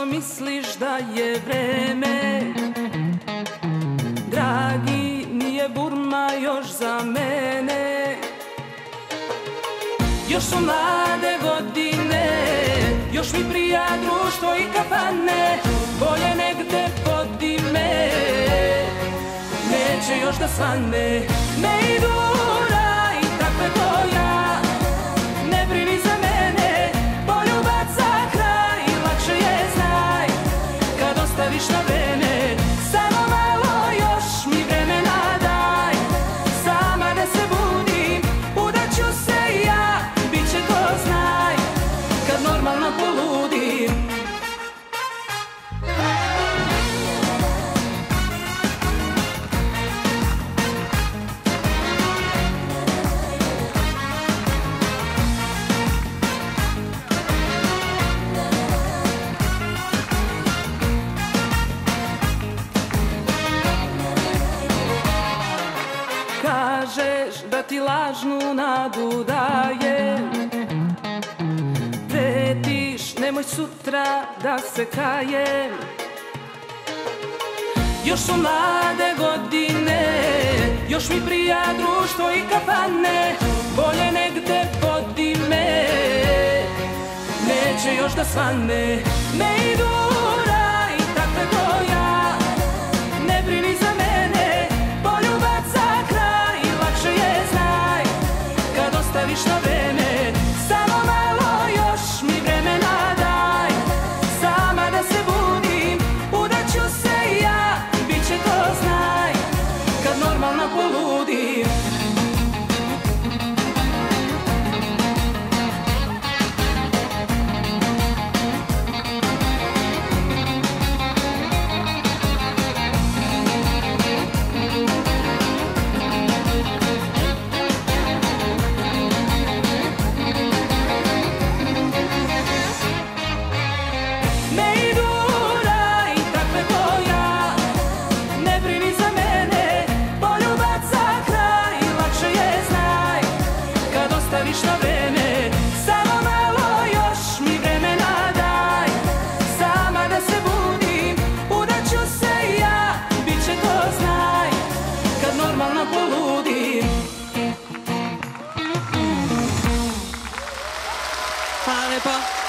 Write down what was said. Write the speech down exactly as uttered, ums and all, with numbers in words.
misliš da je vreme? Dragi, nije Burma još za mene. Još su mlade godine, još mi prija društvo i kafane, bolje negde pod ime, neće još da svane. Ne idu raj, takve ko ja, ne brini za mene, poljubac za kraj, lakše je znaj, kad ostaviš na vreme. Samo malo još mi vremena daj, sama da se budim, udaću se ja, bit će to znaj, kad normalno poludim. Kažeš da ti lažnu nadu daje, pretiš nemoj sutra da se kajem. Još su mlade godine, još mi prija društvo i kafane, bolje negde pod ime, neće još da svane. Ne idu raj, takve ko ja, ne brini za mene, poljubac za kraj, lakše je znaj, kad ostaviš na vreme. Samo malo još mi vremena daj, sama da se budim, udaću se ja, bit će to znaj, kad normalno poludim. Na vreme, samo malo još mi vremena daj, sama da se budim, udaću se ja, bit će to znaj, kad normalno poludim. Hvala lepo.